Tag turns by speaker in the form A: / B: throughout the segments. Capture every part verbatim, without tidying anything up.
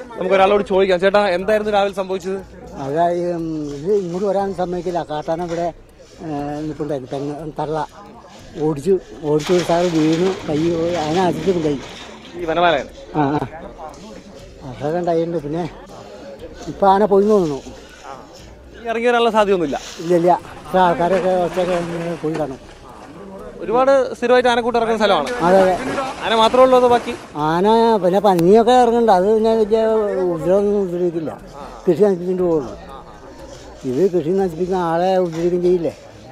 A: നമുക്ക് ഒരാളോട് ചോദിക്കാം. ചേട്ടാ, എന്തായിരുന്നു രാവിലെ സംഭവിച്ചത്?
B: അതായത് ഇത് ഇങ്ങോട്ട് വരാൻ സമ്മതിക്കില്ല. കാട്ടാന ഇവിടെ നിൽപ്പുണ്ടായിരുന്നു. തെങ്ങ് തള്ള ഓടിച്ചു ഓടിച്ചു സാറ് വീണു കൈ അതിനെ അടിച്ചിട്ടും കൈ
A: ഈ വനമാലയാണ്.
B: ആ ആ അതൊക്കെ ഉണ്ടായിട്ടുണ്ട്. പിന്നെ ഇപ്പം ആന പോയി തോന്നുന്നു.
A: ഇറങ്ങി വരാനുള്ള സാധ്യതയൊന്നുമില്ല.
B: ഇല്ല ഇല്ല ഇപ്പം ആൾക്കാരൊക്കെ ഒറ്റയൊക്കെ പോയി കാണും.
A: ഒരുപാട് സ്ഥിരമായിട്ട് ആനക്കൂട്ട് ഇറങ്ങുന്ന സ്ഥലമാണ്.
B: അതെ അതെ.
A: ആന മാത്രമേ ഉള്ളൂ അതോ ബാക്കി?
B: ആന പിന്നെ പന്നിയൊക്കെ ഇറങ്ങുന്നുണ്ട്. അത് പിന്നെ വലിയ ഉപദ്രവമൊന്നും ഉപദ്രവിക്കില്ല. കൃഷി നശിപ്പിച്ചിട്ട് പോകുള്ളൂ. ഇത് കൃഷി നശിപ്പിക്കുന്ന ആളെ ഉപദ്രവിക്കുകയും ചെയ്യില്ലേ.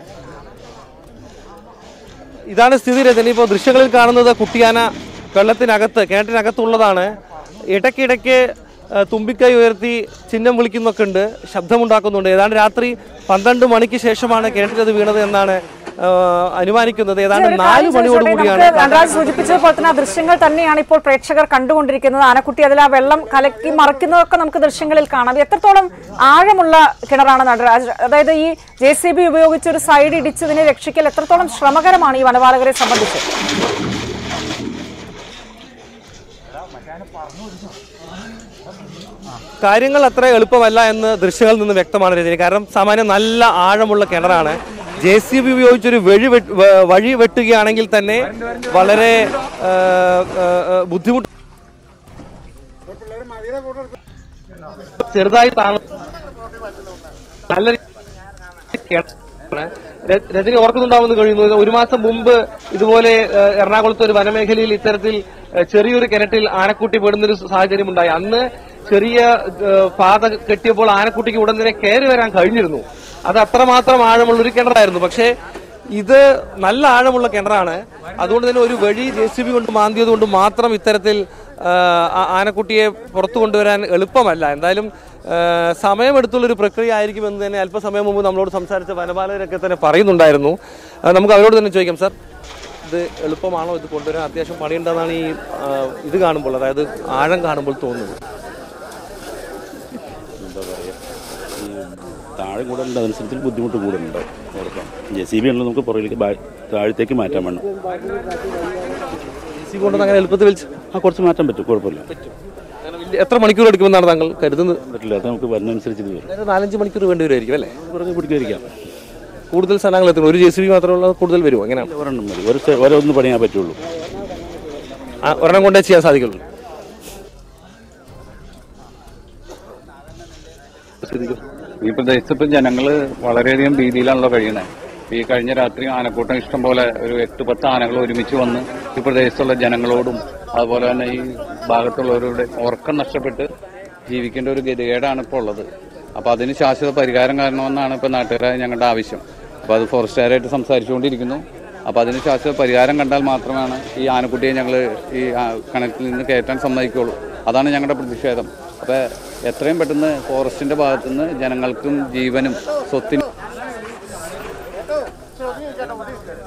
A: ഇതാണ് സ്ഥിതി രജനി. ഇപ്പോൾ ദൃശ്യങ്ങളിൽ കാണുന്നത് കുട്ടിയാന വെള്ളത്തിനകത്ത് കിണറ്റിനകത്തുള്ളതാണ്. ഇടയ്ക്കിടയ്ക്ക് തുമ്പിക്കൈ ഉയർത്തി ചിഹ്നം വിളിക്കുന്നൊക്കെ ഉണ്ട്, ശബ്ദമുണ്ടാക്കുന്നുണ്ട്. ഏതാണ്ട് രാത്രി പന്ത്രണ്ട് മണിക്ക് ശേഷമാണ് കിണറ്റിലത് വീണത് എന്നാണ് അനുമാനിക്കുന്നത്. ഏതാണ്ട് നാല് മണിയോടുകൂടിയാണ്.
C: ധനരാജ് സൂചിപ്പിച്ചതുപോലെ തന്നെ ആ ദൃശ്യങ്ങൾ തന്നെയാണ് ഇപ്പോൾ പ്രേക്ഷകർ കണ്ടുകൊണ്ടിരിക്കുന്നത്. ആനക്കുട്ടി അതിൽ ആ വെള്ളം കലക്കി മറിക്കുന്നതൊക്കെ നമുക്ക് ദൃശ്യങ്ങളിൽ കാണാം. എത്രത്തോളം ആഴമുള്ള കിണറാണ് നടരാജ്? അതായത് ഈ ജെ സി ബി ഉപയോഗിച്ച് ഒരു സൈഡ് ഇടിച്ചതിനെ രക്ഷിക്കൽ എത്രത്തോളം ശ്രമകരമാണ് ഈ വനപാലകരെ സംബന്ധിച്ച്?
A: കാര്യങ്ങൾ അത്ര എളുപ്പമല്ല എന്ന് ദൃശ്യങ്ങളിൽ നിന്ന് വ്യക്തമാണ് രജനി. കാരണം സാമാന്യം നല്ല ആഴമുള്ള കിണറാണ്. ജെ സി ബി ഉപയോഗിച്ചൊരു വഴി വഴി വെട്ടുകയാണെങ്കിൽ തന്നെ വളരെ ബുദ്ധിമുട്ട്. ചെറുതായി താണ നല്ല രജനി ഓർക്കുന്നുണ്ടാവുമെന്ന് കഴിയുന്നു. ഒരു മാസം മുമ്പ് ഇതുപോലെ എറണാകുളത്ത് ഒരു വനമേഖലയിൽ ഇത്തരത്തിൽ ചെറിയൊരു കിണറ്റിൽ ആനക്കുട്ടി പെടുന്നൊരു സാഹചര്യം ഉണ്ടായി. അന്ന് ചെറിയ പാത കെട്ടിയപ്പോൾ ആനക്കുട്ടിക്ക് ഉടൻ തന്നെ കയറി വരാൻ കഴിഞ്ഞിരുന്നു. അത് അത്രമാത്രം ആഴമുള്ളൊരു കിണറായിരുന്നു. പക്ഷേ ഇത് നല്ല ആഴമുള്ള കിണറാണ്. അതുകൊണ്ട് തന്നെ ഒരു വഴി ജെ സി ബി കൊണ്ട് മാന്തിയത് കൊണ്ട് മാത്രം ഇത്തരത്തിൽ ആനക്കുട്ടിയെ പുറത്തു കൊണ്ടുവരാൻ എളുപ്പമല്ല. എന്തായാലും സമയമെടുത്തുള്ളൊരു പ്രക്രിയ ആയിരിക്കുമെന്ന് തന്നെ അല്പസമയം മുമ്പ് നമ്മളോട് സംസാരിച്ച വനപാലകരൊക്കെ തന്നെ പറയുന്നുണ്ടായിരുന്നു. നമുക്ക് അവരോട് തന്നെ ചോദിക്കാം. സാർ, ഇത് എളുപ്പമാണോ ഇത് കൊണ്ടുവരാൻ? അത്യാവശ്യം പണിയുണ്ടെന്നാണ് ഈ ഇത് കാണുമ്പോൾ, അതായത് ആഴം കാണുമ്പോൾ തോന്നുന്നത്.
D: എന്താ പറയുക, ഈ താഴെ കൂടുതലുണ്ട്, അതനുസരിച്ച് ബുദ്ധിമുട്ട് കൂടുതലുണ്ട്. ഓർക്കാം ജെ സി ബി ഉള്ളത് നമുക്ക് പുറകിലേക്ക് താഴത്തേക്ക് മാറ്റാൻ വേണം.
A: ജെ സി ബി കൊണ്ടൊന്നും അങ്ങനെ എളുപ്പത്തിൽ വലിച്ച്
D: ആ കുറച്ച് മാറ്റാൻ പറ്റും, കുഴപ്പമില്ല.
A: എത്ര മണിക്കൂർ എടുക്കുമെന്നാണ് താങ്കൾ കരുതുന്നത്?
D: പറ്റില്ല, അത് നമുക്ക് വരുന്നതനുസരിച്ച് വരും.
A: നാലഞ്ച് മണിക്കൂർ വേണ്ടി വരുമായിരിക്കും അല്ലേ?
D: കുറഞ്ഞ് പിടിക്കുമായിരിക്കാം.
A: കൂടുതൽ സ്ഥലങ്ങൾ എത്തുന്നു. ഒരു ജെ സി ബി മാത്രമുള്ള കൂടുതൽ വരുമോ? എങ്ങനെയാണ്?
D: ഒരെണ്ണം മതി, ഒരു ഒരൊന്ന് പണിയാൻ പറ്റുള്ളൂ.
A: ഒരെണ്ണം കൊണ്ടേ ചെയ്യാൻ സാധിക്കുള്ളൂ.
E: ഈ പ്രദേശത്ത് ഇപ്പം ജനങ്ങൾ വളരെയധികം ഭീതിയിലാണല്ലോ കഴിയുന്നത്. ഈ കഴിഞ്ഞ രാത്രി ആനക്കൂട്ടം ഇഷ്ടം പോലെ ഒരു എട്ട് പത്ത് ആനകൾ ഒരുമിച്ച് വന്ന് ഈ പ്രദേശത്തുള്ള ജനങ്ങളോടും അതുപോലെ തന്നെ ഈ ഭാഗത്തുള്ളവരുടെ ഉറക്കം നഷ്ടപ്പെട്ട് ജീവിക്കേണ്ട ഒരു ഗതികേടാണ് ഇപ്പോൾ ഉള്ളത്. അപ്പോൾ അതിന് ശാശ്വത പരിഹാരം കാണണമെന്നാണ് ഇപ്പോൾ നാട്ടുകാരായ ഞങ്ങളുടെ ആവശ്യം. അപ്പോൾ അത് ഫോറസ്റ്റുകാരായിട്ട് സംസാരിച്ചുകൊണ്ടിരിക്കുന്നു. അപ്പോൾ അതിന് ശാശ്വത പരിഹാരം കണ്ടാൽ മാത്രമാണ് ഈ ആനക്കുട്ടിയെ ഞങ്ങൾ ഈ കിണറ്റിൽ നിന്ന് കയറ്റാൻ സമ്മതിക്കുള്ളൂ. അതാണ് ഞങ്ങളുടെ പ്രതിഷേധം. അപ്പോൾ എത്രയും പെട്ടെന്ന് ഫോറസ്റ്റിന്റെ ഭാഗത്തുനിന്ന് ജനങ്ങൾക്കും ജീവനും സ്വത്തിനും